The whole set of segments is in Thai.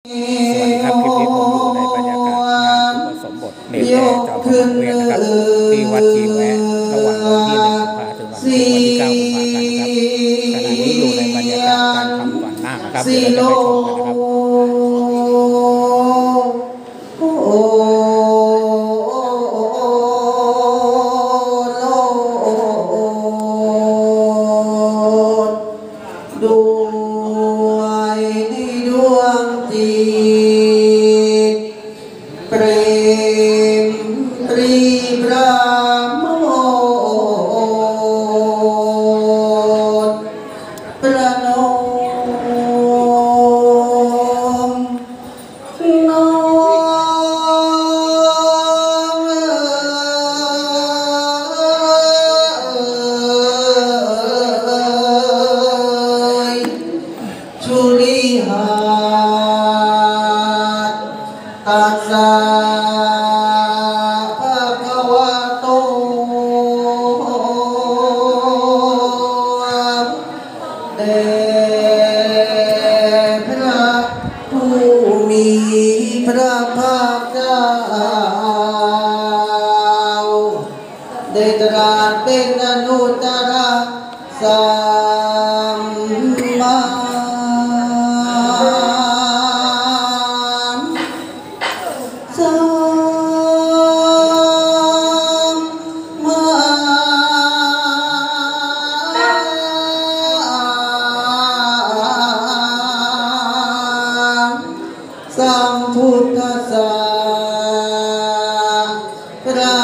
สวัสดีครับคลิปนี้ผมอยู่ในบรรยากาศงานอุปสมบทเนรแพรจอมพลังเวทนะครับที่วัดชีแวะระหว่างวันที่1 กุมภาพันธ์ถึงวันที่9 กุมภาพันธ์ครับขณะนี้อยู่ในบรรยากาศการทำฝันนาคนะครับเดี๋ยวเราจะไปชมกันนะครับตัสสะภะคะวะโตแด่พระผู้มีพระภาคเจ้าได้ตรัสเป็นอนุตตรสัมมาสัมพุทธัสสะพระ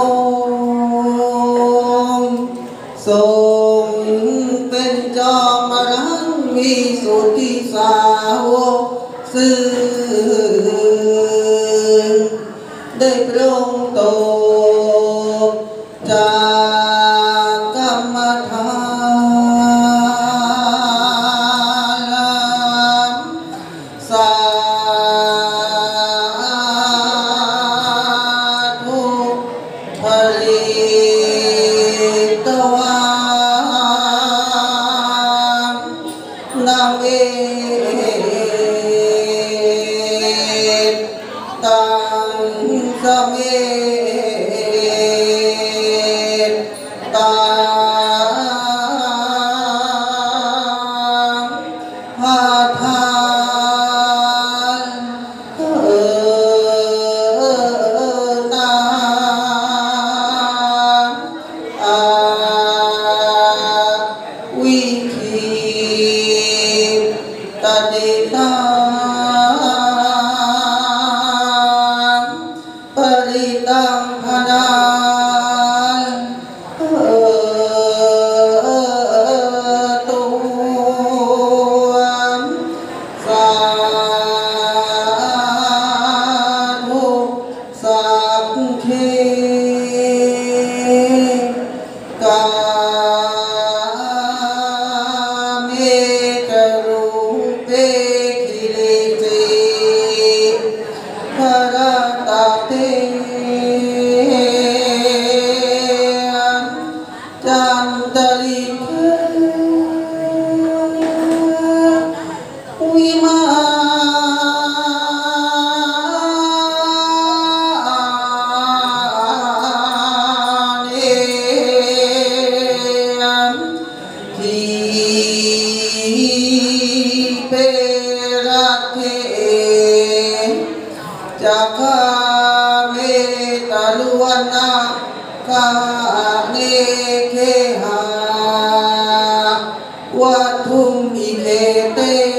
องค์ทรงเป็นจอมอรหันต์วิสุทธิสาวกซึ่งได้พระองค์ตกจากกรรมฐานสาธุผลิตวานางเวทตังสเมตาหาทานนาวิคีตติตาปริตังพนาตุสาธุสัพเพกาเมกรูเปกิเลสภรตาเตจันตลิเทวิมาทีเปรัตเถจักขาเมตาลุวันนาคาเนเคหาวัตถุมิเคเต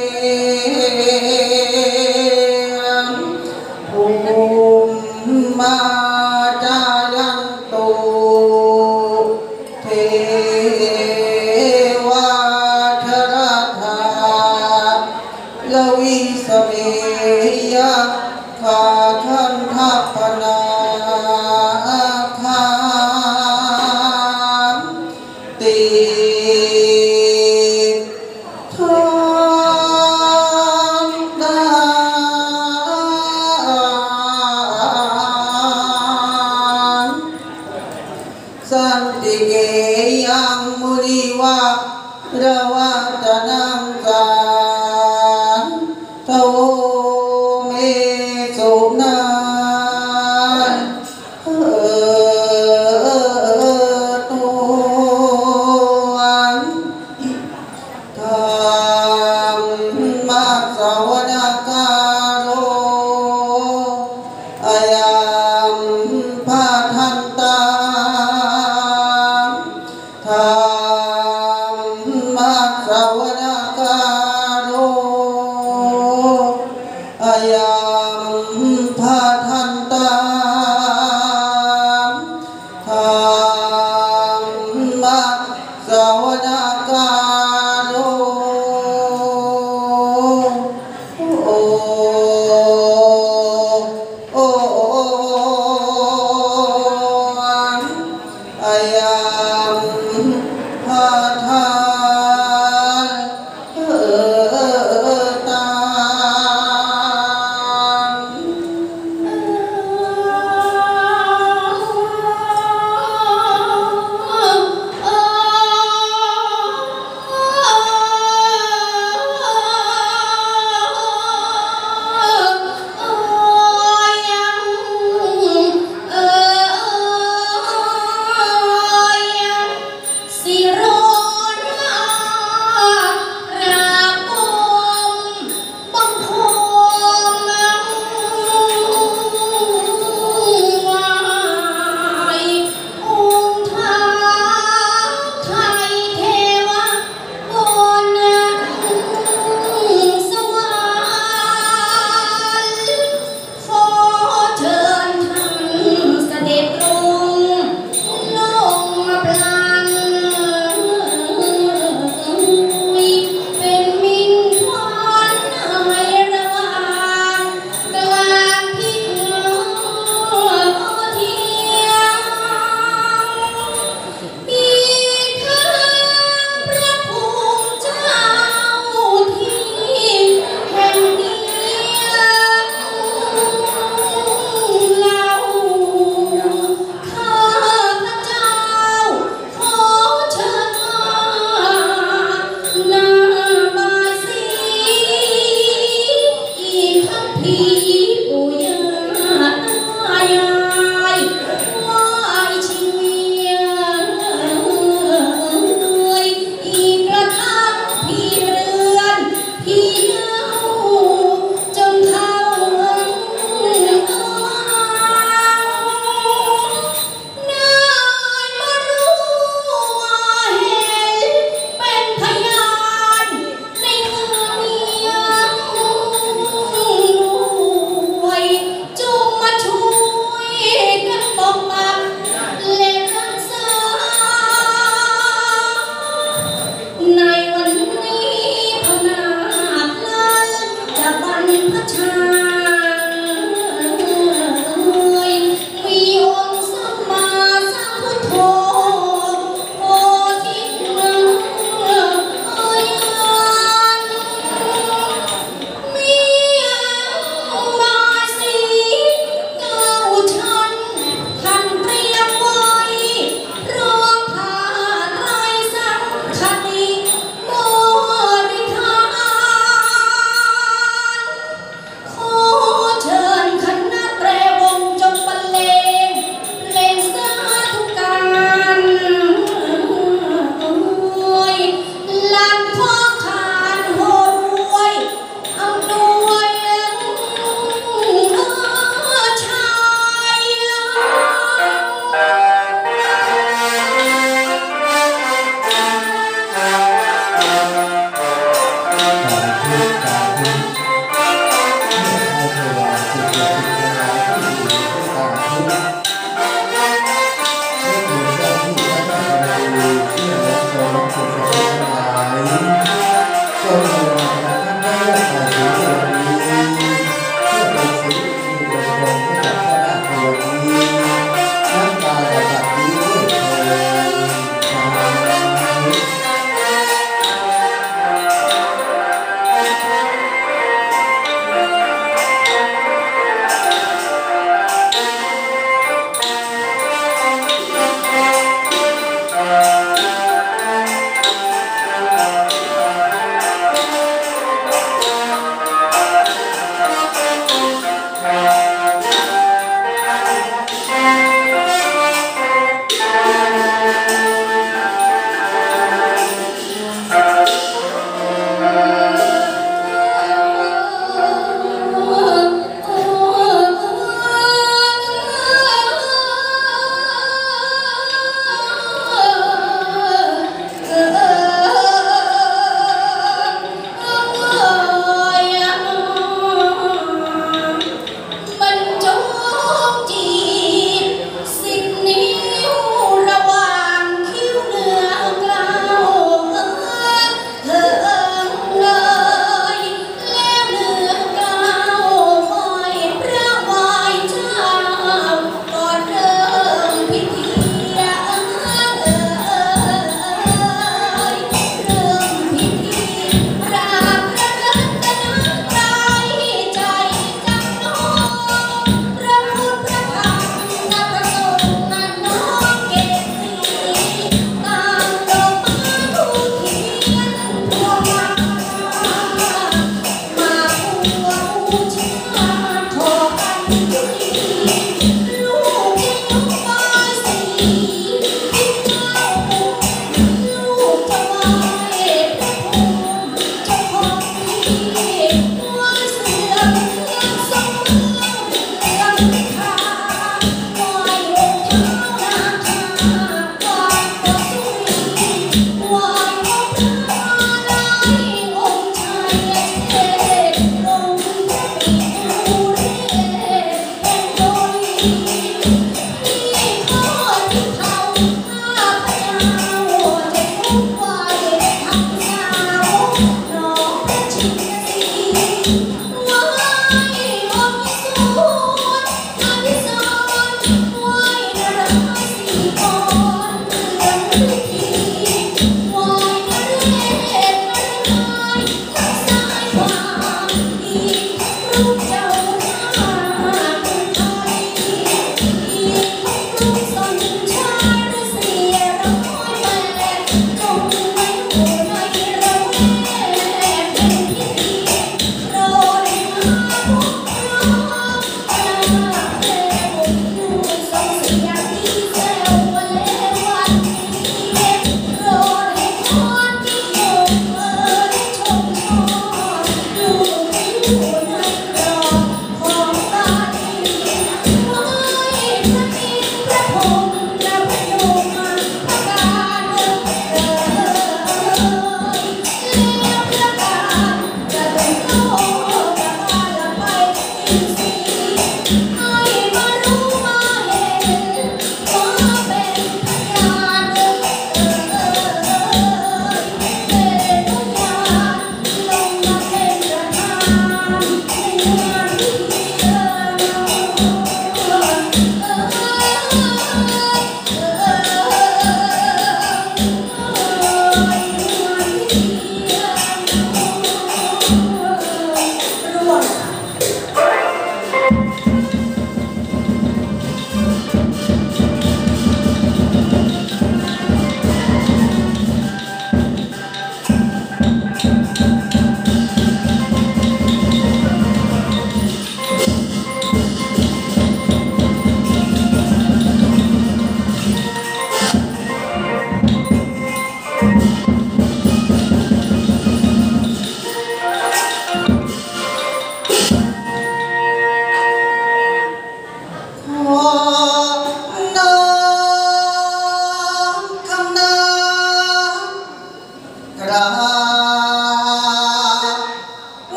ภูมิมาจายันโตเทวาทราธาลวิสเมยะขาคันทัพพนาคาติทานดาสันติเกยังมุนิวะระวัตนังสานทโวสุนาตัวธรรมสวนกาโลอายังพาทันตาธรรมสวนกาโลอายังพาทันตาธรรมสวนกาโลโอโออายังพาทันตาขอ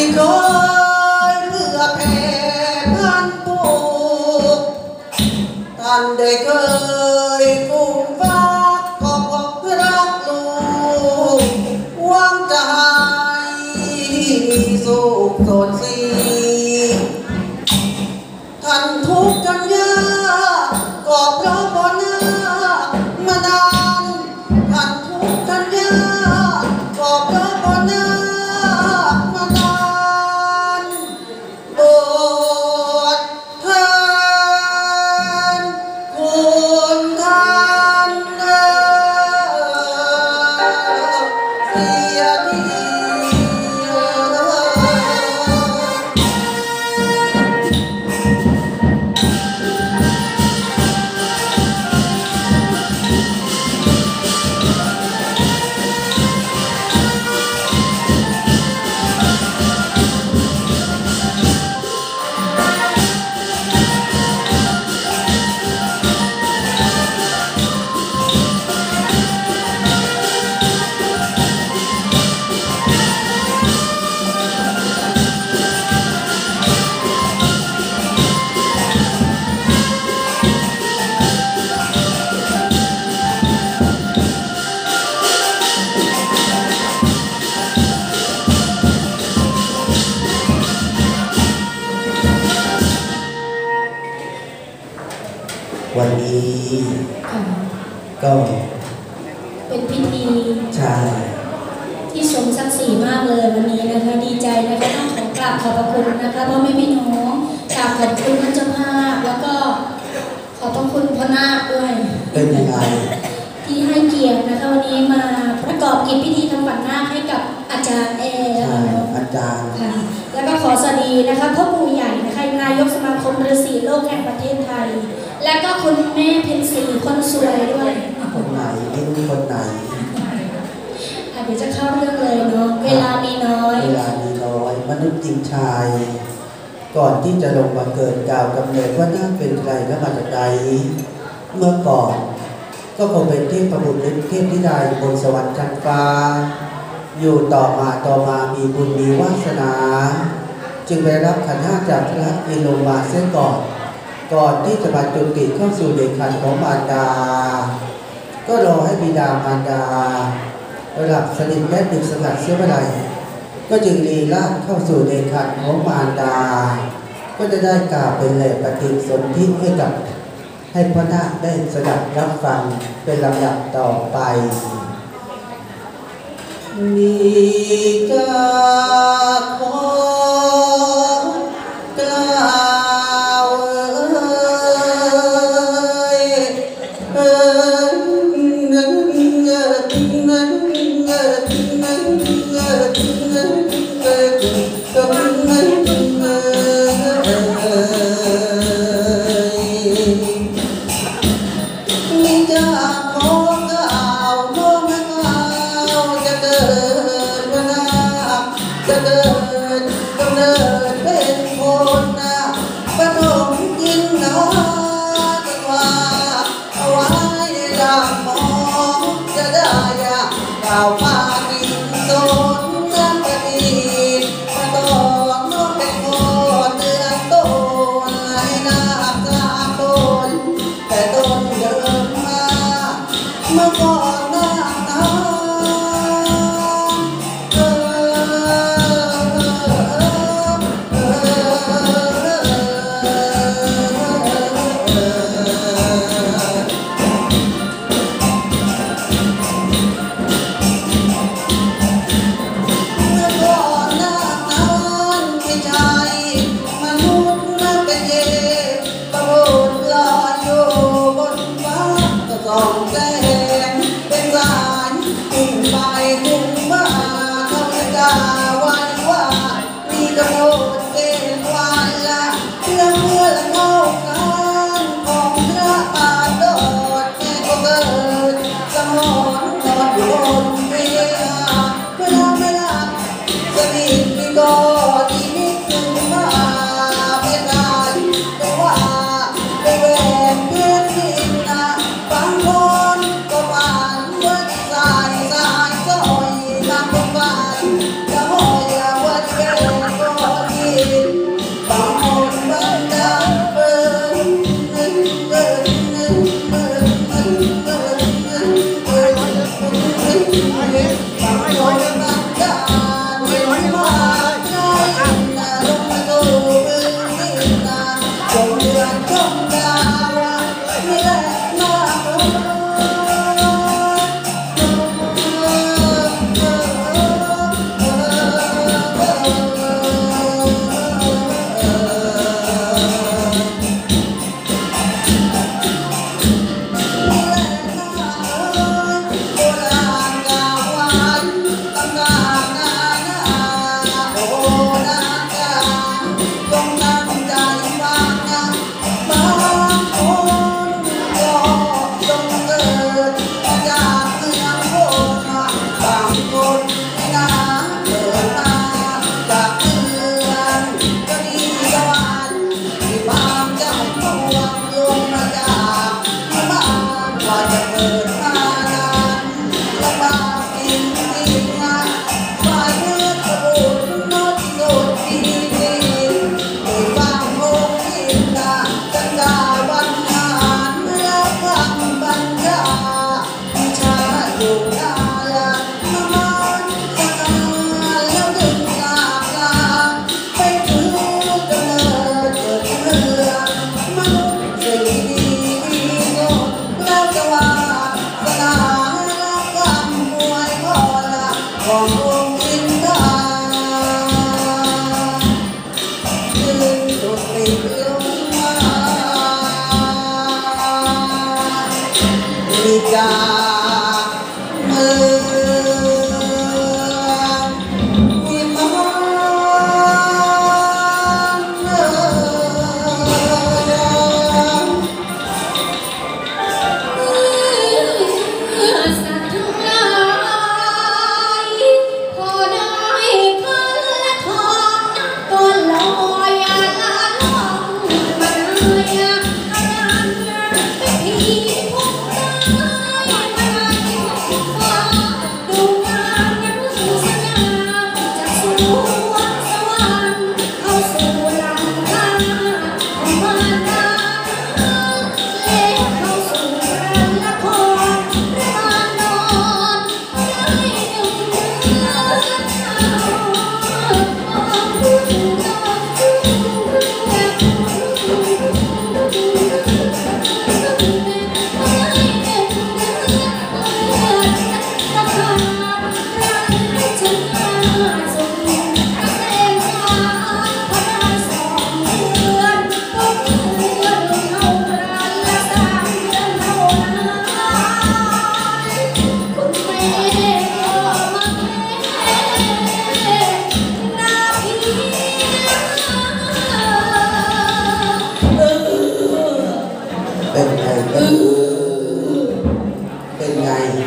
เคยเพื่อแผ่พันผูกท่านได้เคยฟุ้งฟ้าก็บอกรักลูกหวังจะให้สุขสดสีท่านทุกข์กันยากก็เพราะบ่น่ามานานท่านทุกข์กันยากก็เพราะบ่น่ามานานโปรดทานคุณท่านเสียที วันนี้ก็เป็นพิธีใช่ที่สมศักดิ์ศรีมากเลยวันนี้นะคะดีใจนะคะต้องขอกราบขอบพระคุณนะคะพ่อแม่พี่น้องกราบขอบคุณท่านเจ้าภาพแล้วก็ขอบพระคุณพ่อนาคด้วยเป็นยังไงที่ให้เกียรตินะคะวันนี้มาประกอบกิจพิธีทำขวัญนาคให้กับอาจารย์อาจารย์ค่ะแล้วก็ขอสวัสดีนะคะพ่อปู่ใหญ่นะคะนายกสมาคมฤาษีโลกแห่งประเทศไทยและก็คุณแม่เพ็ญศรีคนสวยด้วยคนไหนนี่คนไหนเดี๋ยวจะเข้าเรื่องเลยเนาะเวลามีน้อยมนุษย์จริงชายก่อนที่จะลงมาเกิดกล่าวกำเนิดว่าน่าเป็นใครและมาจากใดเมื่อก่อนก็คงเป็นเทพบุตรหรือเทพธิดาบนสวรรค์ชั้นฟ้าอยู่ต่อมามีบุญมีวาสนาจึงได้รับขันธ์ห้าจากพระอินทร์ลงมาเสียก่อนที่จะบรรจุกิจเข้าสู่เด็กขันธ์ของมารดาก็รอให้บิดามารดาหลับสนิทและดึกสงัดเสียเมื่อไรก็จึงลีลาศเข้าสู่เด็กขันธ์ของมารดาก็จะได้กล่าวเป็นแหล่ปฏิสนธิให้พระนาคได้สดับรับฟังเป็นลำดับต่อไปมีกาขอกล่าวเอาปาดินโซนน้ำกะทิมาตอกน้องเป็นโคนเดือนต้นให้นาคตาต้นแต่ต้นเดินมาเมื่อก่อนนาคตามีจากเมืองวิมานสัตว์ทั้งหลายพอได้พันและทองก็ลอยละล่องมาเลยอาการเป็นผีพวกร้ายมาได้ดูงามนั้นสง่าจากสวงสวรรค์เข้าสู่ลำธารของมารดาเล่เข้าสู่เรือนละครพระมารนอนให้ดึงเเป็นไงเป็นไง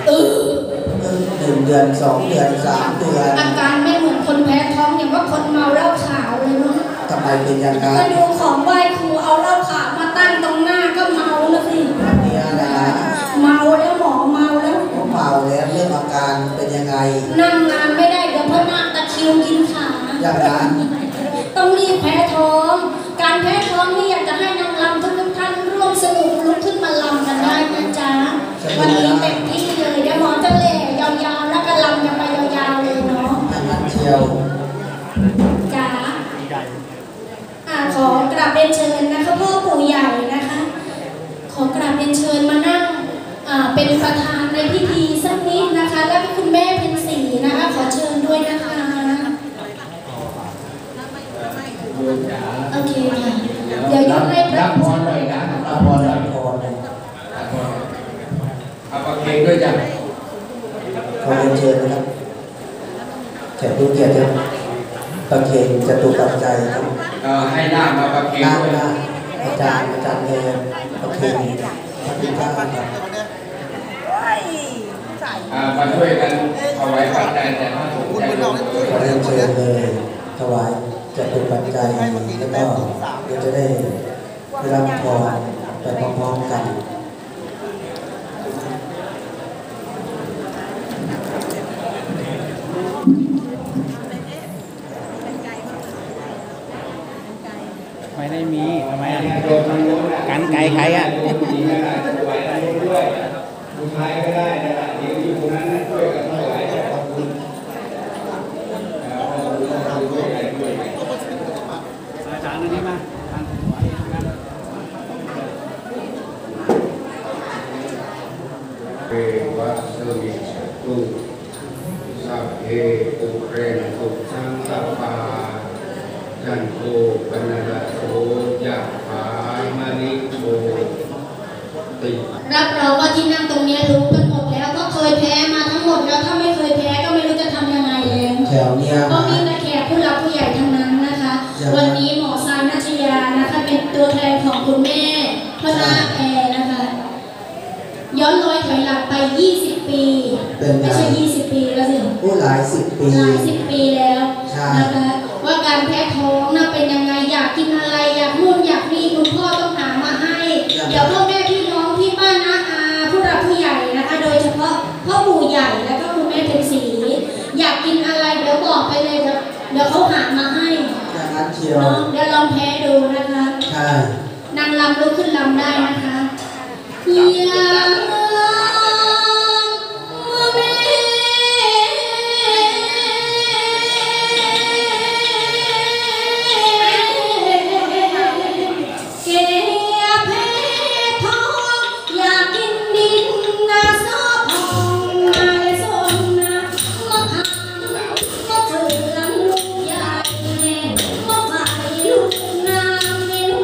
1 เดือน 2 เดือน 3 เดือนอาการไม่เหมือนคนแพ้ท้องอย่างว่าคนเมาเหล้าขาวเลยเนาะทำไมเป็นอย่างนั้ก็นดูของไหว้ครูเอาเหล้าขาวมาตั้งตรงหน้าก็เมาแล้วสิเนี่ยนะเมาแล้วหมอเมาแล้วผมเมาแล้วเรื่องอาการเป็นยังไงนั่งนานไม่ได้เดี๋ยวพ่อนาคตะคริวกินขาอย่างนั้นต้องรีบแพ้ท้อง การแพ้ท้องนี่อยากจะให้นางรำทุกท่านร่วมสนุกลุกขึ้นมาลำกันได้นะจ๊ะวันนี้เต็มที่เลยเดี๋ยวหมอจะเล่ยาวๆแล้วก็ลำกันไปยาวๆเลยเนาะอย่างนั้นเชียวจ๋าขอกราบเรียนเชิญนะคะพ่อปู่ใหญ่นะคะ ขอกราบเรียนเชิญมานั่งเป็นประธานในพิธีสักนิดนะคะ แล้วก็คุณแม่เพ็ญศรีนะคะขอเชิญด้วยนะคะโอเคค่ะเดี๋ยวยกให้พระรับพรหน่อยนะรับพรหน่อยพรเลยเอาประเคนด้วยจ้ะขอเรียนเชิญนะครับแขกผู้เกียรติครับประเคนจตุปัจจัยครับให้หน้ามาประเคนหน้าด้วยหน้าอาจารย์เองประเคนพระพุทธเจ้าครับมาช่วยกันถวายปัจจัยแต่พระสงฆ์ใจบุญขอเรียนเชิญเลยถวายจตุปัจจัยแล้วก็เดี๋ยวจะได้รับพรไปพร้อมๆกันไม่ได้มีทำไมกันไกลใครอ่ะผู้หญิงก็ได้ถวายได้ด้วยผู้ชายก็ได้นะครับเดี๋ยวอยู่ตรงนั้นช่วยกันถวายขอบคุณอาจารย์อันนี้มาเอวะสมิจตุสัพเพปุเรนตุสังกปาจันโทปนะระโสยะถามณิโชติรับรองว่าที่นั่งตรงนี้รู้กันหมดแล้วก็เคยแพ้มาทั้งหมดแล้วถ้าไม่เคยแพ้ก็ไม่รู้จะทำยังไงแล้วแถวเนี้ยก็มีแต่แขกผู้หลักผู้ใหญ่ทั้งนั้นนะคะ วันนี้หมอซายนัชยานะคะเป็นตัวแทนของคุณแม่พระนาคแอร์นะคะ ย้อนรอยถอยหลังไป 20 ปีไม่ใช่ 20 ปีแล้วสิผู้หลาย10 ปีหลาย10 ปีแล้วนะคะว่าการแพ้ท้องน่ะเป็นยังไงอยากกินอะไรอยากนู่นอยากนี่คุณพ่อต้องหามาให้ เดี๋ยวพ่อแม่พี่น้องที่บ้านนะผู้หลักผู้ใหญ่นะคะโดยเฉพาะพ่อปู่ใหญ่แล้วก็คุณแม่เพ็ญศรีอยากกินอะไรเดี๋ยวบอกไปเลยครับเดี๋ยวเขาหามาให้อย่างนั้นเชียวเนาะเดี๋ยวลองแพ้ดูนะคะใช่นางรำลุกขึ้นรำได้นะคะอยากแม่เก็บแพ้ท้องอยากกินดินนาซอพองมาเลยส้มนะมะขามมะเขือลูกใหญ่มะไฟลูกน้ำเมนู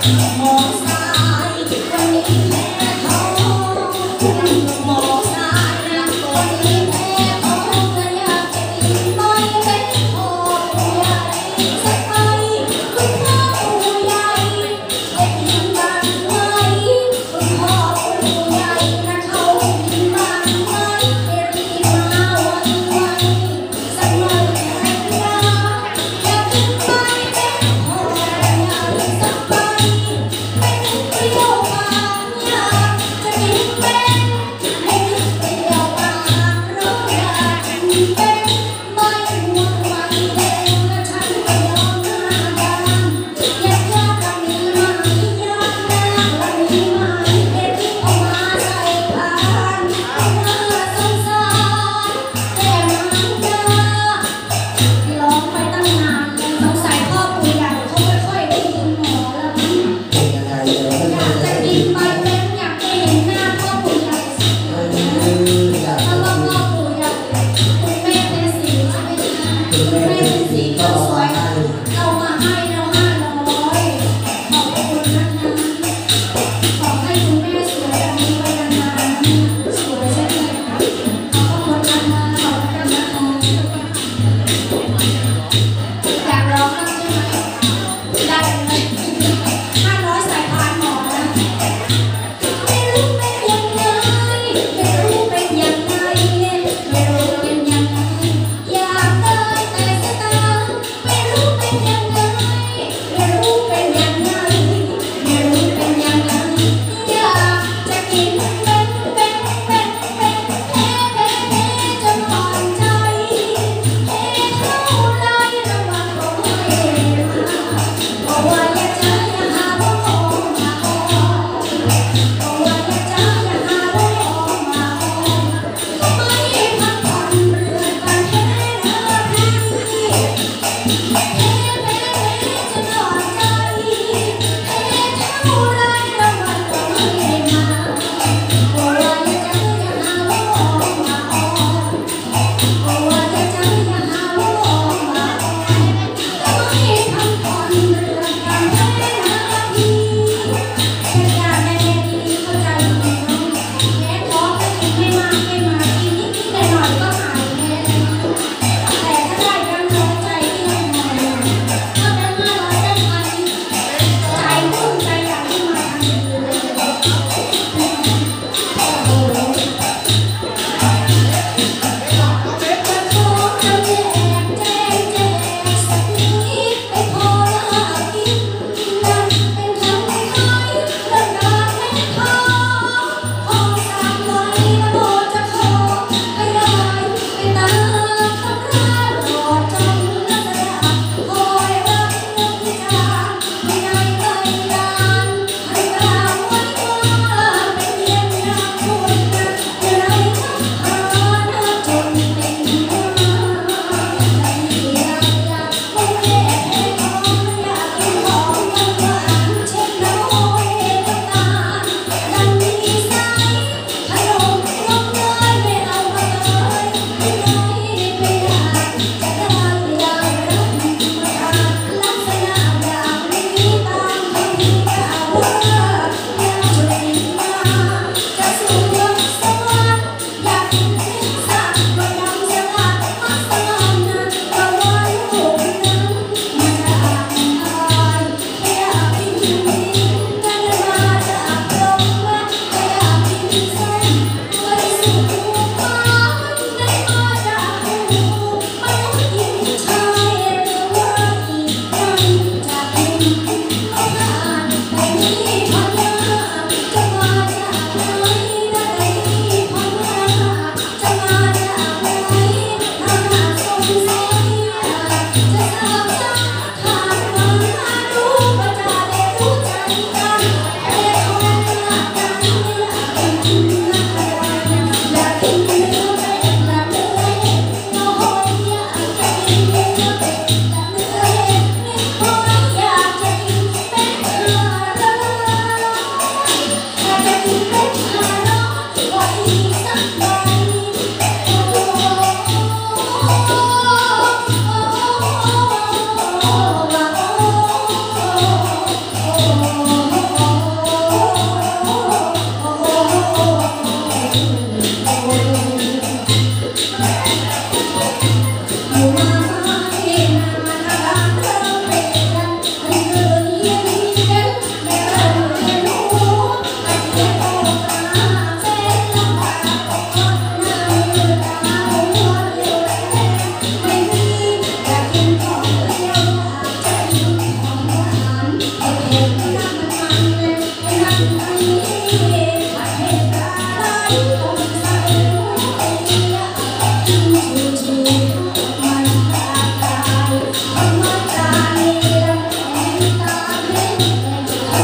Hãy subscribe cho kênh Ghiền Mì Gõ để không bỏ lỡ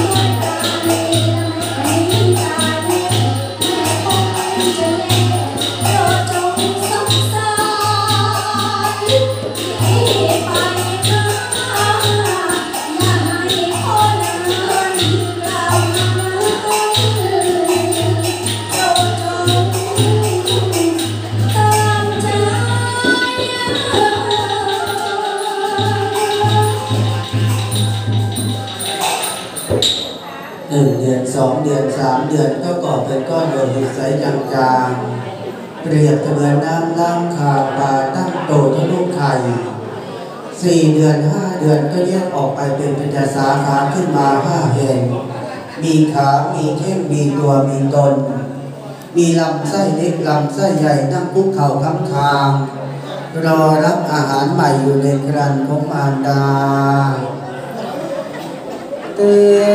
1 เดือน 2 เดือน 3 เดือนก็ก่อเป็นก้อนโลหิตใสจางๆเปรียบเสมือนน้ำล้างขาปลาตั้งโตทะลุไข่4 เดือน 5 เดือนก็แยกออกไปเป็นปัญญาสาขาขึ้นมา5 แห่งมีขามีแข้งมีตัวมีตนมีลำไส้เล็กลำไส้ใหญ่นั่งคุกเข่าค้ำคางรอรับอาหารใหม่อยู่ในครันของมารดาแต่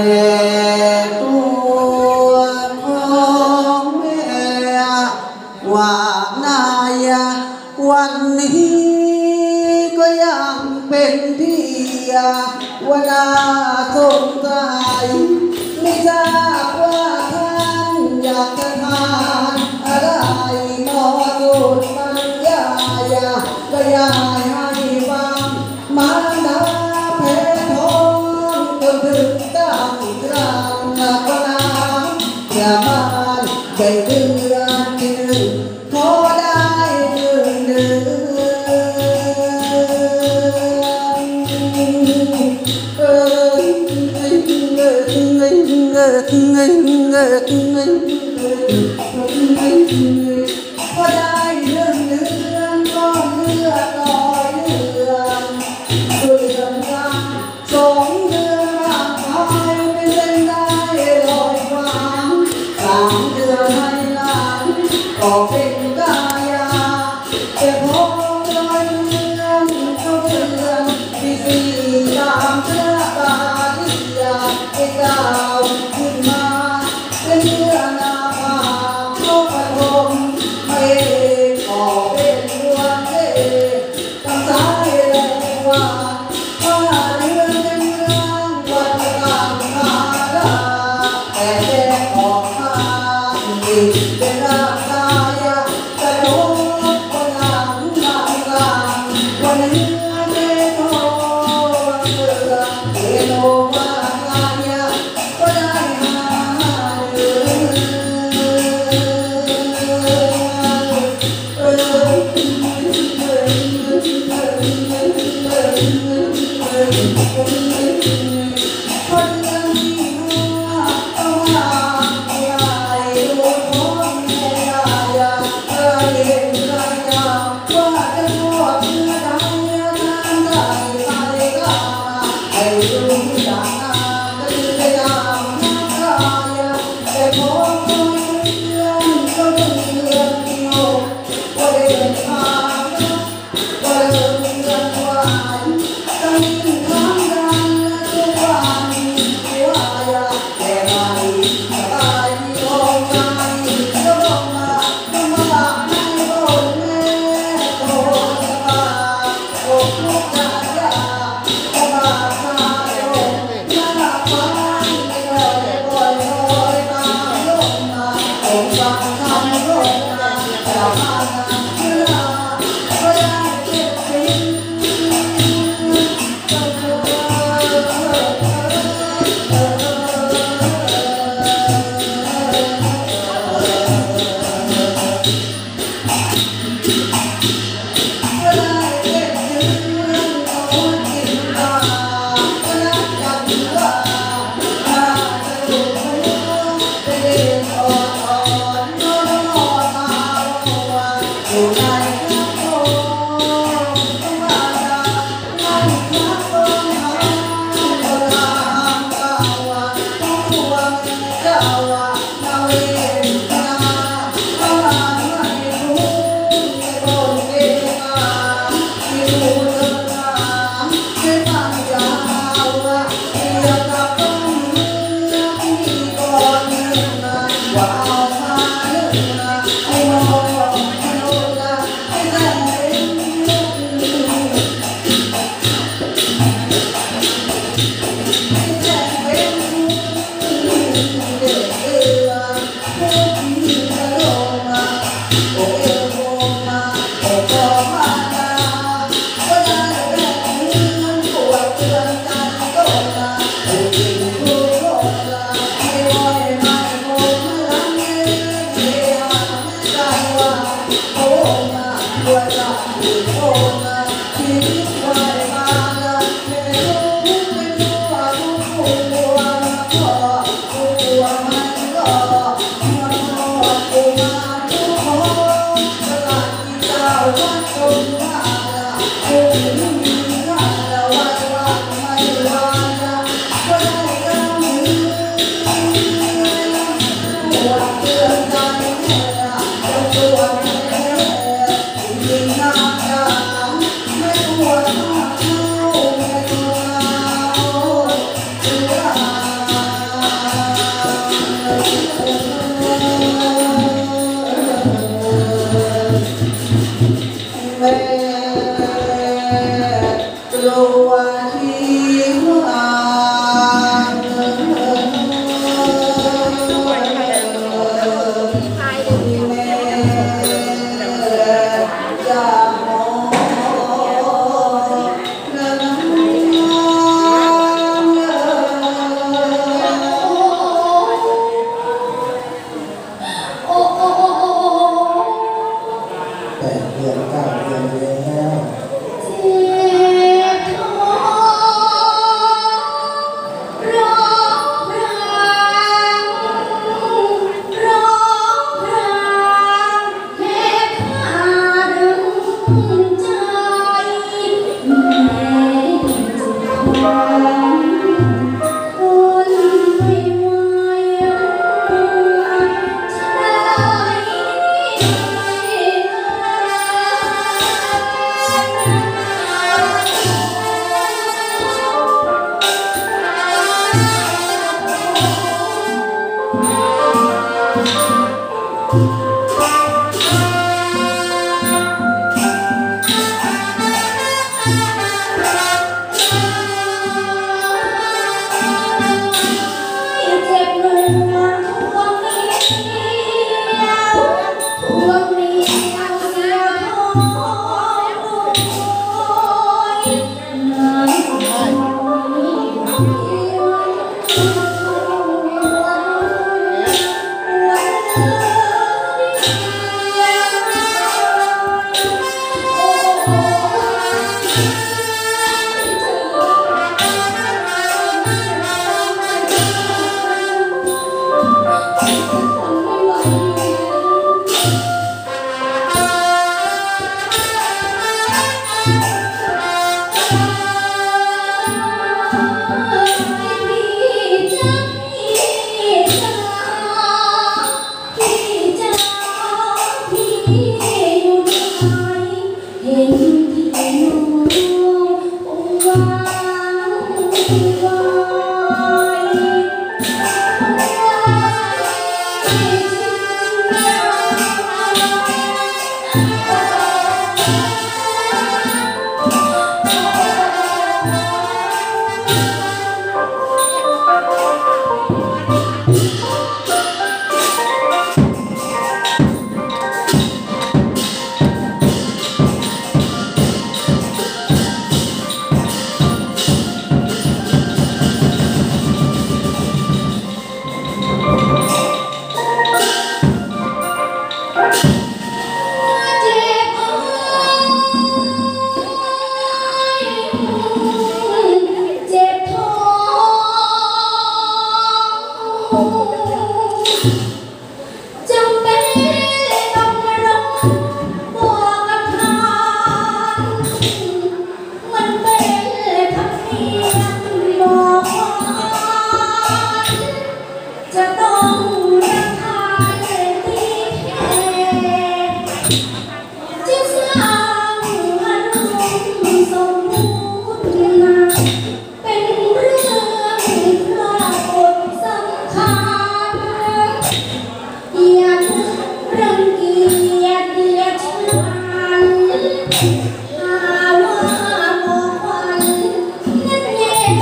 ตัวของแม่ว่านายวันนี้ก็ยังเป็นที่วนาสงสัยไม่ทราบว่าท่านอยากจะทานอะไรหมอสูตรปัญญายก็ยายให้ฟังมารดาแพ้ท้องจนถึงตั้งกลางก็น้ำอย่ามาได้เดือนที่1ขอได้1 เดือนก็ได้1 เดือนก็เลือดลอยเดือนกัน2 เดือนร่างกายเป็นเส้นได้ลอยฟ้า3 เดือนให้หลานก็เป็นกายาแต่พอลอยเดือนเข้าเดือนที่4ตามเชื้อบาลีให้ก้าวขึ้นมาเป็นเนื้อนาภาเข้าปฐมไม่ก็เป็นดวงเทพตั้งสายเลยว่าเรือนเป็นเมืองวัดกลางคาราแต่แยกออกมาอีกเป็นร่างกายกระโดดบนหลังกลางวันเนื้อเมโทวันเสือเมโนวากายก็ได้5 เดือนจะต้องราคาตีแพงจะสร้างอารมณ์สมมุติมาเป็นเรื่องพระบทสำคัญอย่ารังเกียจเดียดฉันหาว่าบอกควันนั่นเอง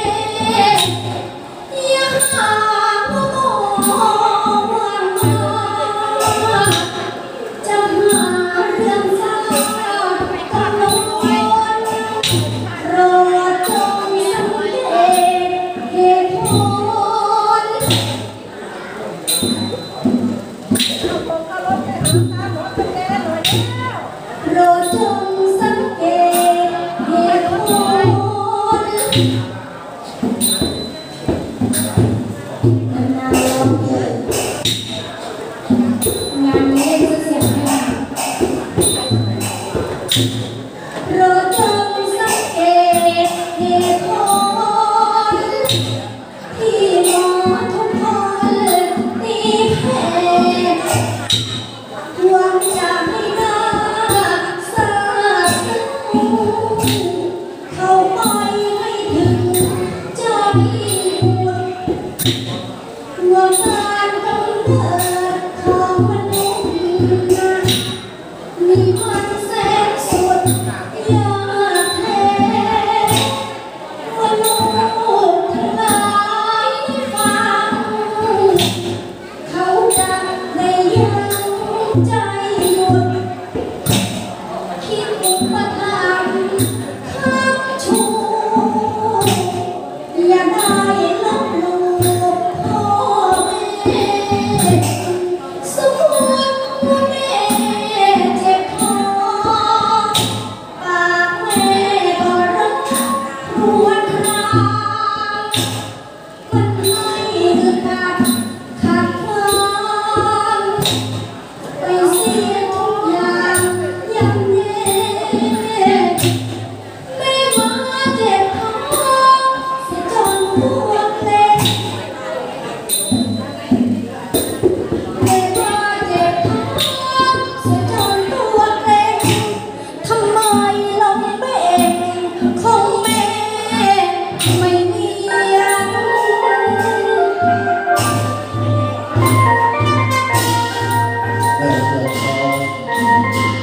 อย่าหาว่าบอกว่ามาจะหาเรื่องสร้างกังวลโปรดจงสังเกตเหตุผล โปรดจงสังเกตเหตุผลนานๆลองเกิดงานนี้เล่นเสียงดังโปรดจงสังเกตเหตุผลที่หมอทุกคนตีแผ่หวังจะให้น่าสาธุเข้าไปให้ถึงใจบุญว่าการกำเนิดของมนุษย์นั้นมีมันแสนสุดยอดแท้มนุษย์ทั้งหลายได้ฟังเขาจะได้ยังใจหยุดคิดอุปทานข้ามชูอย่าได้ลบหลู่พ่อแม่สมมติว่าแม่เจ็บท้องปากแม่ก็รักรวนรามมันให้อึดอัดขัดขวางไปเสียทุกอย่างย่ำแย่แม่มาเจ็บท้องเสียจนตัวเล็กแม่มาเจ็บท้องเสียจนตัวเล็กทำไมลมเบ่งของแม่ไม่มียั้งเลิกเลิกพอ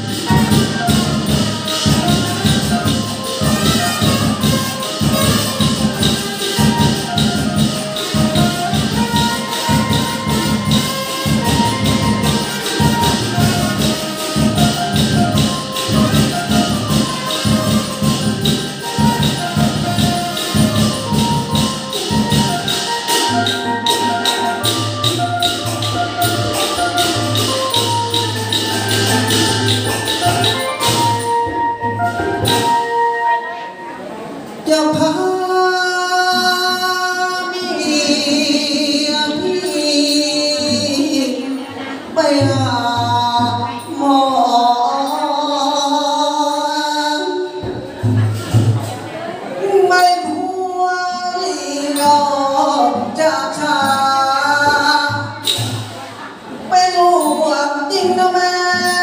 จะพาเมียพี่ไปหาหมอไม่พูดหรอกจะช้าไปดูจริงนะแม่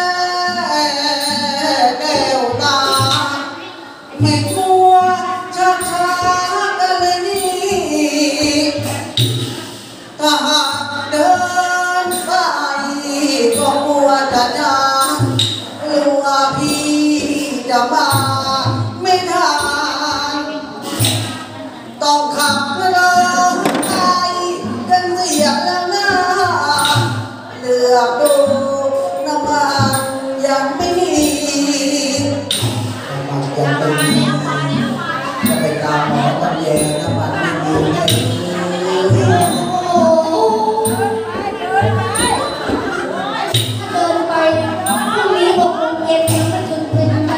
แก้วตาไม่กลัวช้ากันเลยนี่ถ้าหากเดินไปก็กลัวจะจางกลัวพี่จะมาไม่ทันต้องขับเดินไปกันเสียแล้วนะเลือกดูน้ำมันยังไม่มีน้ำมันยังไม่มีจะไปตามหมอตำแยน้ำมันไม่มีให้โอ้โหเดินไปพรุ่งนี้6 โมงเย็นยังไม่ถึงเลยนะ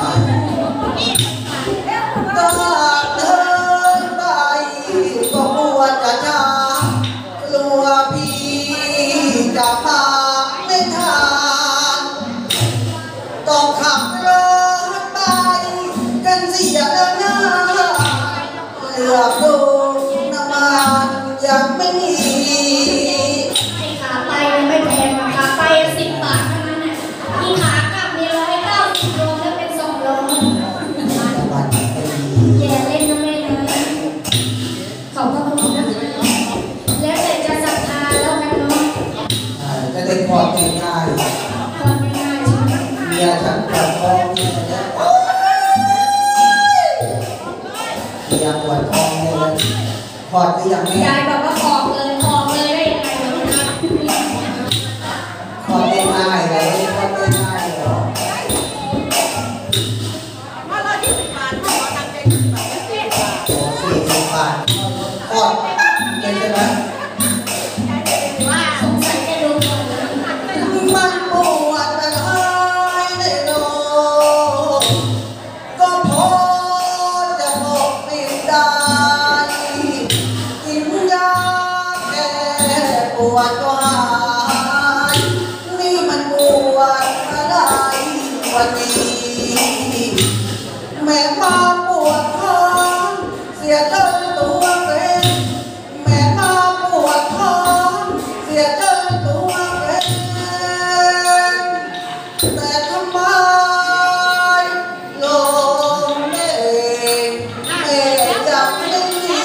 ก็เดินไปก็กลัวจะช้ากลัวพี่จะมาไม่ทันต้องขับรถไปกันเสียแล้วนะเลือกดูน้ำมันยังไม่มีรือยังแม่ยายบอกว่าออกเลยได้ยังไงวะนะคลอดได้ง่ายเลยคลอดได้ง่ายเหรอโอ้40 บาทคลอดเลยใช่ไหมว่าสงสัยจะดูก่อนนะมันปวดอะไรในโลกก็พอจะบอกไม่ได้กินยาแก้ปวดก็หายนี่มันปวดอะไรวันนี้แม่มาปวดท้องเสียจนตัวเป็นแม่มาปวดท้องเสียจนตัวเป็นแต่ทำไมลงเองแม่ยังไม่มี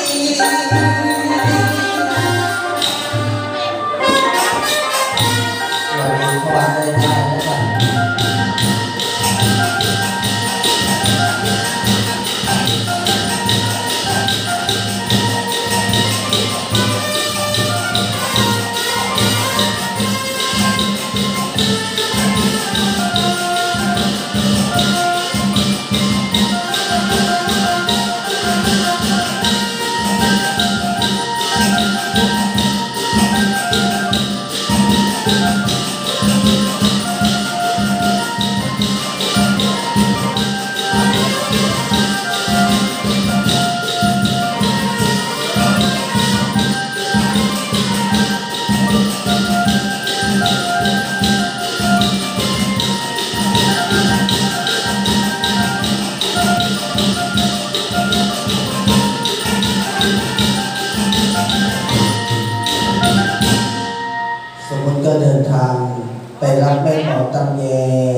วันนี้ขอได้ได้นะครับ สมมติก็เดินทางไปรับแม่หมอตำแย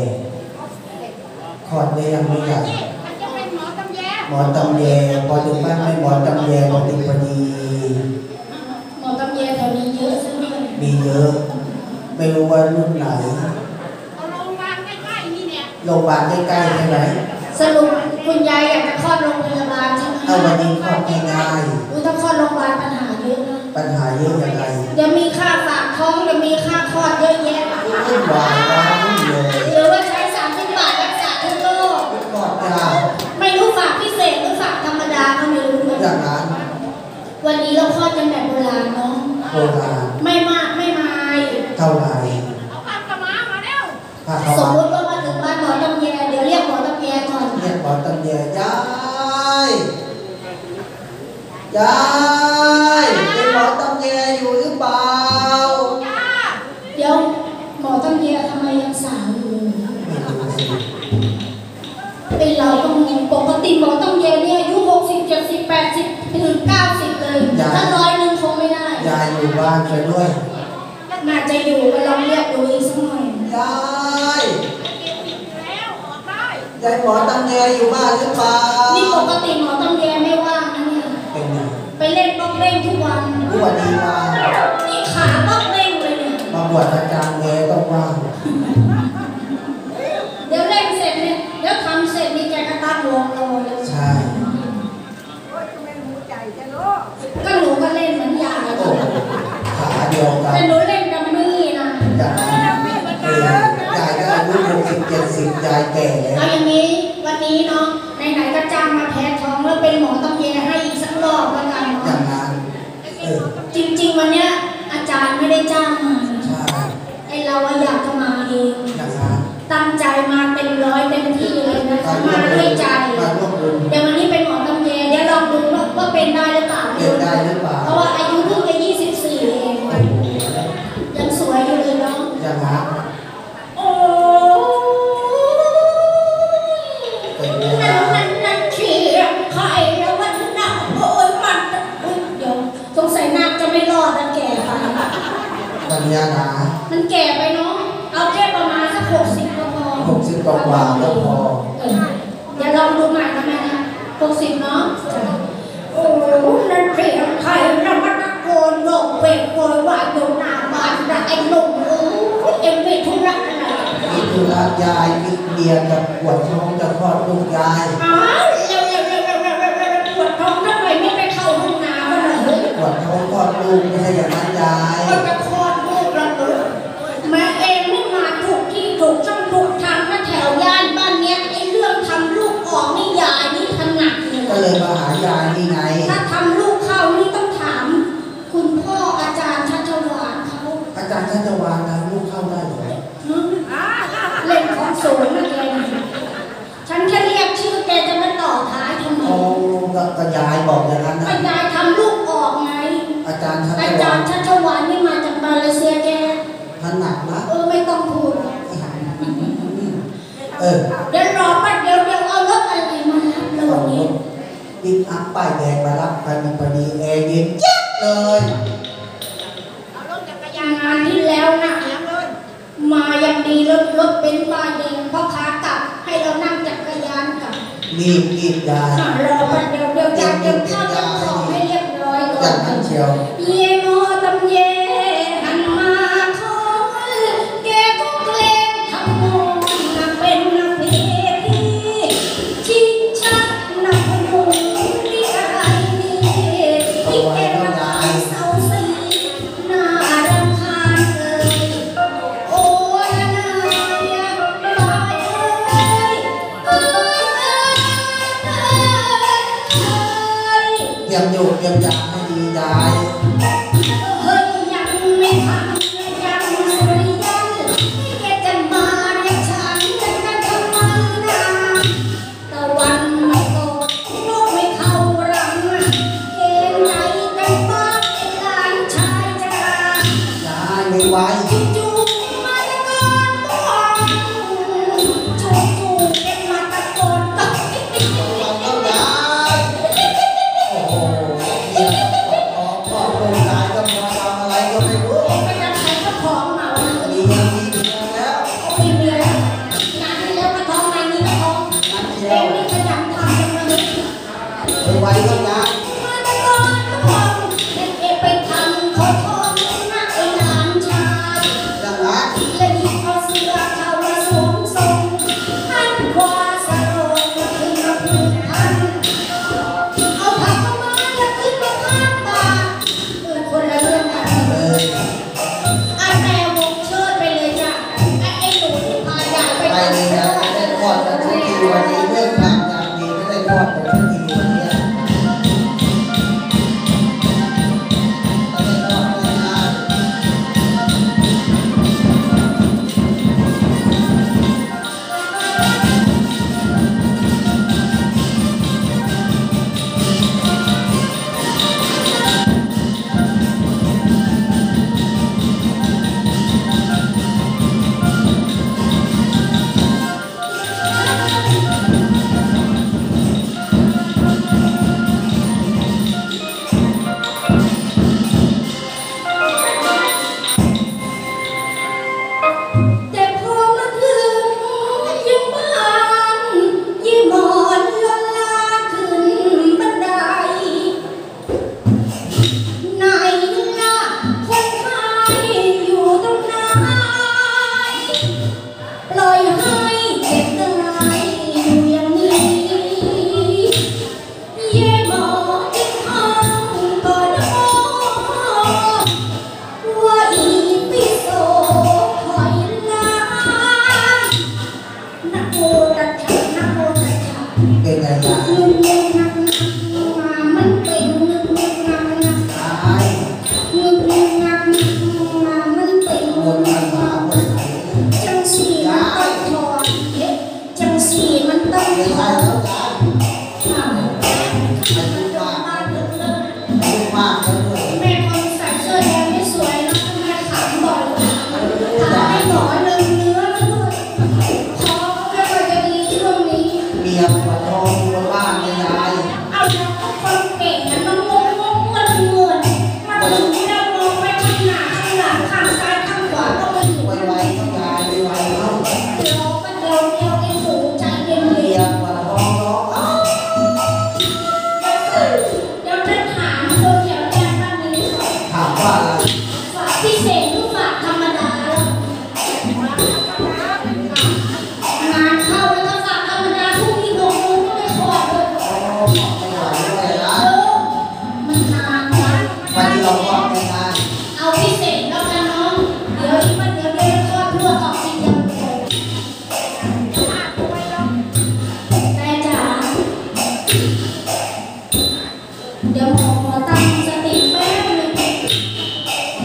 คลอดได้ยังไม่ใหญ่หมอตำแยพอถึงบ้านแม่หมอตำแยพอดีหมอตำแยแถวนี้เยอะซะด้วยมีเยอะ ไม่รู้ว่ารุ่นไหนเอาโรงพยาบาลใกล้ๆนี่เนี่ยโรงพยาบาลใกล้ๆใช่ไหมสรุปคุณยายอยากจะคลอดโรงพยาบาลใช่ไหมเอาวันนี้คลอดง่ายถ้าคลอดโรงพยาบาลปัญหาเยอะนะๆปัญหาเยอะยังไงเดี๋ยวมีค่าฝากท้องเดี๋ยวมีค่าคลอดเยอะแยะวุ่นวายร้อนวุ่นเลยหรือว่าใช้30 บาทรักษาทั้งโลกคลอดยากไม่รู้ฝากพิเศษหรือฝากธรรมดาก็ไม่รู้เลยอย่างนั้นวันนี้เราคลอดกันแบบโบราณเนาะโบราณไม่มากไม่มายเท่าไหร่เอาผ้ากระม้ามาเร็วถ้าเขาสมมามติว่ามาถึงบ้านหมอตำแยเดี๋ยวเรียกหมอตำแยก่อนเรียกหมอตำแยยายเป็นหมอตำแยอยู่หรือเปล่าเดี๋ยวหมอตำแยทำไมยังสาวอยู่ไม่รู้สิเป็นเราก็งงปกติหมอตำแยเนี่ยอายุ60 70 80ถึง90เลยถ้า100คงไม่ได้ยายอยู่บ้านไปด้วยน่าจะอยู่ก็ลองเรียกดูอีกสักหน่อยยายหมอตำแยอยู่บ้านหรือเปล่านี่ปกติหมอตำแยไม่ว่างนะเนี่ยเป็นไงไปเล่นบ้องเล่นทุกวันรู้ว่าดีมานี่ขาบ้องเล่นเลยเนี่ยมาบวชอาจารย์แกต้องว่างเดี๋ยวเล่นเสร็จเนี่ยเดี๋ยวทำเสร็จนี่แกก็ตั้งวงรอเลยใช่ก็หนูก็เล่นเหมือนยายโอ้ขาเดียวกันแต่หนูเล่นดัมมี่นะจากนั้นยายก็อายุ60 70ยายแก่แล้วเอาอย่างนี้วันนี้เนาะไหนๆก็จ้างมาแพ้ท้องแล้วเป็นหมอตำแยให้อีกสักรอบแล้วกันอย่าเนาะงนั้นจริงๆวันเนี้ยอาจารย์ไม่ได้จ้างมาใช่ไอเราอะอยากจะมาเองอย่างนั้นตั้งใจมาเต็มร้อยเต็มที่เลยนะคะมาด้วยใจมาร่วมบุญเดี๋ยววันนี้เป็นหมอตำแยเดี๋ยวลองดูว่าเป็นได้หรือเปล่าเป็นได้หรือเปล่าเพราะว่าอายุเพิ่งจะ24เองยังสวยอยู่เลยเนาะอย่างนั้นโอ้นั่นเชียร์ใครแล้ววันนั้นโอ้ยมันเดี๋ยวสงสัยนาคจะไม่รอดนะแก่ไปปัญญาหนามันแก่ไปเนาะเอาแค่ประมาณสัก60ก็พอ 60 กว่าก็พอเดี๋ยวลองดูใหม่นะแม่นะ60เนาะโอ้นั่นเชียร์ใครแล้วมันตะโกนโลกเวกโวยวายอยู่หน้าบ้านนะไอ้หนุ่มเอ็มไม่ทุรักอะไรมีธุระยายมีเมียกับปวดท้องจะคลอดลูกยายอ๋อเร็วปวดท้องทำไมไม่ไปเข้าห้องน้ำล่ะเฮ้ยปวดท้องคลอดลูกไม่ใช่อย่างนั้นยายก็จะคลอดลูกแล้วแม่เองไม่มาถูกที่ถูกช่องถูกทางถ้าแถวย่านบ้านเนี้ยไอ้เรื่องทำลูกออกนี่ยายนี่ถนัดเลยก็เลยมาหายายนี่ไงถ้าทำลูกเข้านี่ต้องถามคุณพ่ออาจารย์ชัชวาลเขาอาจารย์ชัชวาลทำลูกเข้าได้เหรอเล่นของสูงนะแกฉันแค่เรียกชื่อแกจะมาต่อท้ายทำไมโอ้ก็ยายบอกอย่างนั้นนะยายทำลูกออกไงอาจารย์ชัชอาจาวาร ลย์ชัชวาลนี่มาจากมาเลเซียแกถนัดนะไม่ต้องพูด เดี๋ยวรอแป๊บเดี๋ยวเอารถอะไรมารับเราวันนี้บิ๊กอัพป้ายแดงมารับไปมันพอดีแอร์เย็นเจี๊ยบเลยงานที่แล้วนะมาอย่างดีรถเป็นป้ายแดงเพราะขากลับให้เรานั่งจักรยานกลับรีบยายรอแป๊บเดี๋ยวจะเตรียมข้าวเตรียมของให้เรียบร้อยก่ออย่างนั้นเชียวเย่โมตำเยหันมาคอยแกก็เกรงทำโมนักเป็นนักเพทีชิงชักนักพนุนนี่อะไรนี่ที่แกมาขายเสาสีน่ารำคาญเลยโอ้ยนายลอยเอ้ยเตรียมโยกเตรียมยาให้ดียายเฮ้ยยังไม่ทำเลยยังสุริยันแกจะมาเรียกฉันกันทำไมนะตะวันไม่ตกลูกไม่เข้ารังเกมไหนกันบ้างไอ้หลานชายจ้ายายไม่ไหวจู่ๆมาตะโกนบอกจู่ๆแกมาตะโกนบอกยายโอ้โหเมียพอโครงการก็มาทำอะไรก็ไม่รู้ไม่จะใช้เจ้าของเหมานะมีเงินมีเมียแล้วไม่มีแล้วงานที่แล้วก็ท้องงานนี้ก็ท้องนั่นเชีเด็ยกวนี่ขยันทำจังเลยไม่ไหวก็ยายมาตะโกนบอกเด็กๆไปทำเขาท้องนะไอ้หลานชายอย่างนั้นและหยิบเอาเสื้อเข้ามาสวมทรงหันขวาสะโลงขึ้นมาพึ่งทันเอาผักเข้ามาแล้วขึ้นมาพาดบ่าคนละเรื่องกัน แต่วงเชิดไปเลยจ้ะไอ้หนูที่พายายไปไปเลยนะไม่ได้ทอดกันสักทีวันนี้เรื่องความจำดีไม่ได้ทอดกันสักทีวันนี้ไม่ได้ทอดเลยนะแต่พอมาถึงยังบ้านยี่หมอนลงลาขึ้นบันไดไหนล่ะคนไข้อยู่ตรงไหนปล่อยให้เจ็บกายอยู่อย่างนี้เย่หมอที่ห้องก็นอนว่าอีปิโสคอยลานะโมตัสสะนะโมตัสสะเป็นไงยายงึงงึงงักงักมันเป็นงึงงึงงักงักตายงึงงึงงักงักมันเป็นคงึนงมังันกมางักเมื่อไหร่จังสีมันต้องถอดเฮ็ดจังสีมันต้องไม่ถใช่อดแล้วยายอ้าวอายุมากอายุมากแล้วด้วยแม่คนใส่เสื้อแดงไม่สวยนะแม่ขำบ่อยถามให้หมอลืมเนื้อแล้วด้วยคอไม่ค่อยจะดีช่วงนี้เมียปวดท้องอยู่บ้านเลยยายเอาแล้วคนเก่งนะมันงงงงวนเงินมาถึงที่เรามองไปข้างหน้าข้างหลังข้างซ้ายข้างขวาก็ไม่อยู่ไวๆก็ยายไวๆเข้าเราก็เดียวไอ้หนูใจเย็นเมียปวดท้อง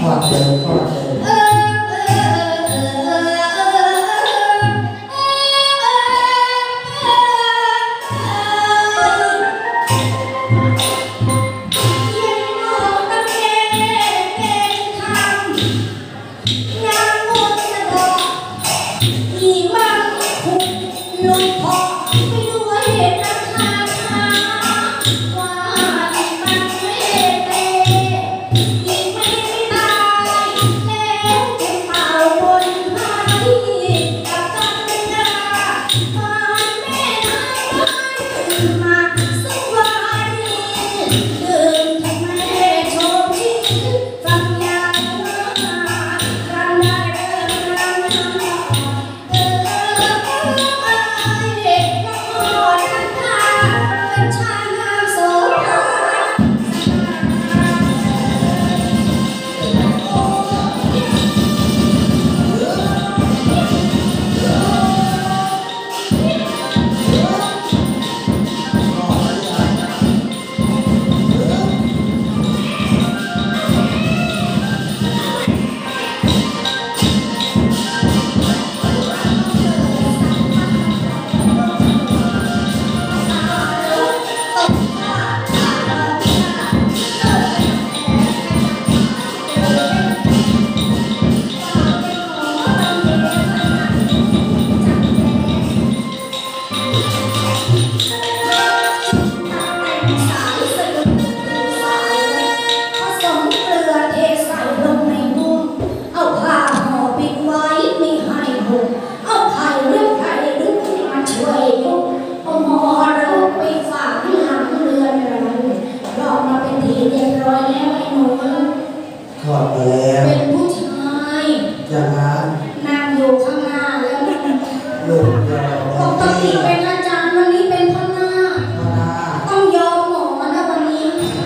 อดเลยทอดเลยทอดไปแล้วเป็นผู้ชายอย่างนั้นนั่งอยู่ข้างหน้าแล้วลูกเราปกติเป็นอาจารย์วันนี้เป็นพ่อหน้าพ่อหน้าต้องยอมหมอนะวันนี้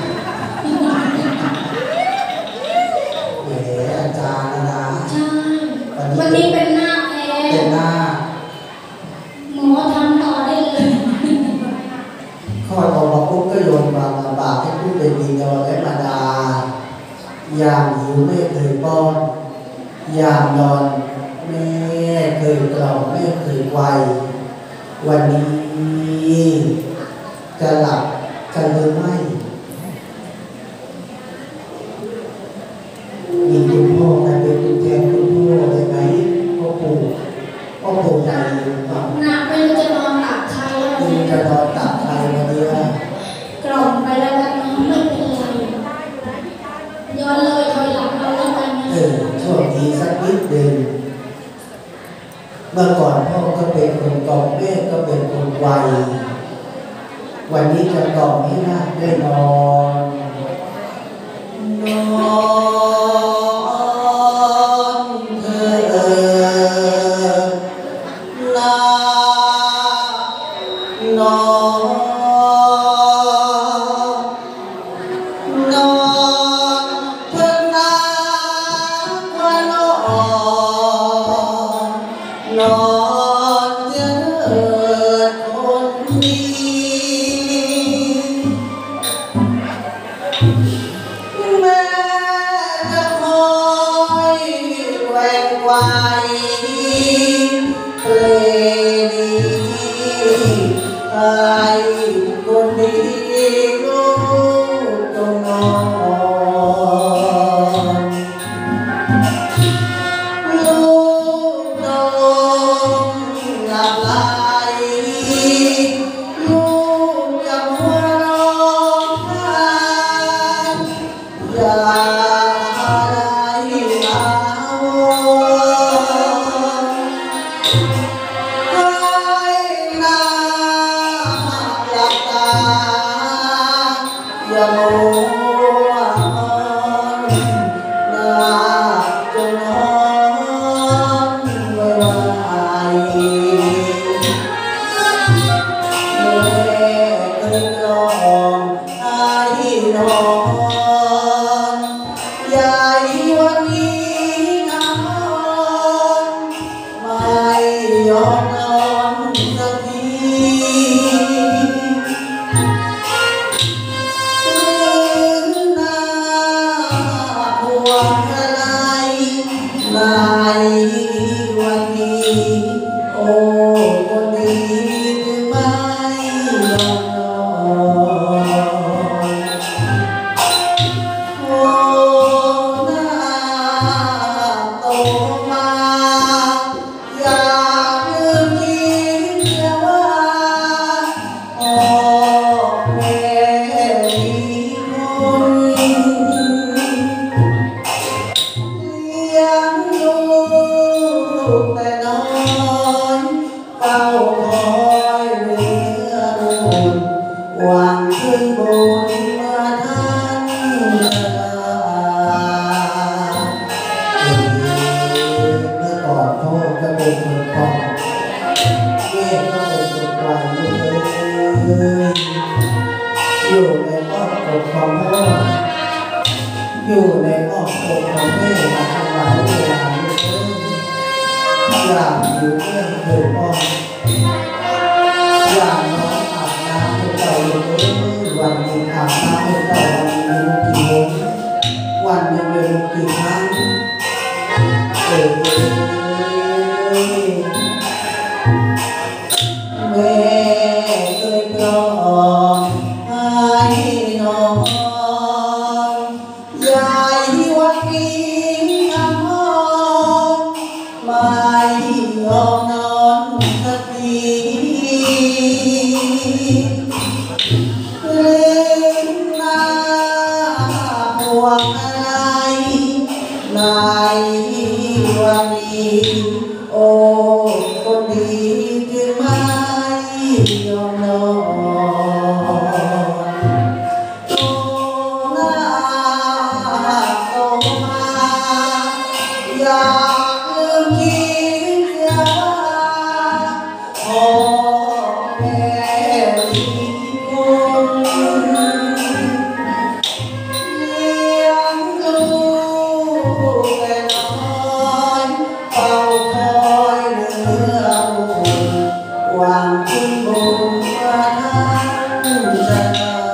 แหมอาจารย์นะใช่วันนี้เป็นหน้าแทเป็นนหน้าหมอทำต่อได้เลยคลอดออกมาปุ๊บก็โยนความลำบากให้ผู้เป็นบิดาและมารดายามหิวไม่เคยป้อนยามนอนแม่เคยกล่อมแม่เคยไววันนี้จะหลับกันหรือไม่มีคุณพ่อกันเป็นตัวแทนคุณพ่อได้ไหมพ่อปู่ใหญ่ครับหนักไม่รู้จะนอนตักใครแล้วคุณจะนอนตักใครมาดีล่ะกล่อมไปแล้วกันน้องไม่เป็นไรย้อนเลยถอยหลังเอาแล้วกันนะช่วงนี้สักนิดหนึ่งเมื่อก่อนพ่อก็เป็นคนกล่อมแม่ก็เป็นคนไววันนี้จะกล่อมให้นาคได้นอนนอนเธอนานอนนอนเธอนาว่านอนอนเถิดคนดีแม่จะคอยแกว่งไกวเพลงนี้ใครคนดีลูกต้องนอน ลูกน้องหลับไหลลูกอย่ามัวร้องไห้อย่าได้อาวรให้นาหลับตาอย่ามัวนอนจะนอนไม่ไหวแม่เคยกล่อมให้นอนใหญ่วันนี้นอนไม่ยอมนอนสักทีหน้าห่วงอะไรวันนี้โอ้คนดีจึงไม่ยอมนอนโอ้หน้าโตมาอย่าลืมคิดเสียว่าพ่อแม่มีคนเลี้ยงลูกแต่น้อยเฝ้าคอยเรือบุญหวังขึ้นบุญเมื่อท่านเมื่อก่อนพ่อก็เป็นคนก่อนแม่ก็เป็นคนไกลเลยอยู่ในอ้อมอกของพ่ออยู่ในอ้อมอกของแม่มาทั้งหลายเวลาอยากอยู่เรื่องเคยป้องอยากน้องอาบน้ำให้เจ้าวันหนึ่งอาบน้ำให้เจ้าวันหนึ่งไม่รู้กี่ครั้งแม่เคยปลอบให้น้องยายวันนี้ทำห้องไม่ยอมนอนสักทีลืมหน้าห่วงอะไรในวันนี้โอ้คนดีจึงไม่ยอมนอนโตหน้าโตมาอย่าลืมคิดเสียว่าพ่อแม่มีคนเลี้ยงลูกแต่น้อยเฝ้าคอยเรือบุญหวังถึงบุญว่าท่านจะ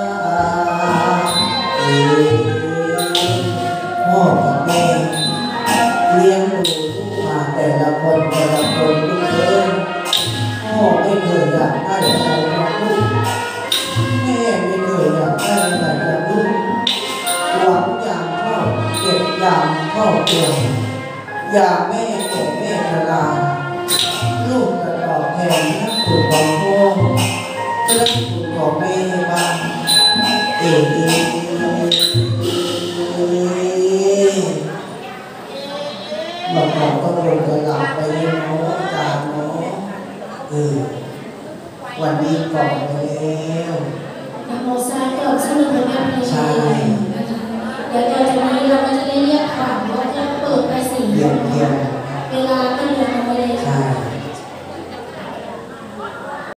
พ่อกับแม่เลี้ยงดูลูกมาแต่ละคนลูกเอ้ยพ่อไม่เคยอยากได้อะไรจากลูกแม่ไม่เคยอยากได้อะไรจากลูกหวังอย่างพ่อเก็บอย่างพ่อเกี่ยวอย่างแม่เก็บแม่ชราลูกจะตอบแทนนักบุญของพ่อและนักบุญของแม่บ้างเอ๋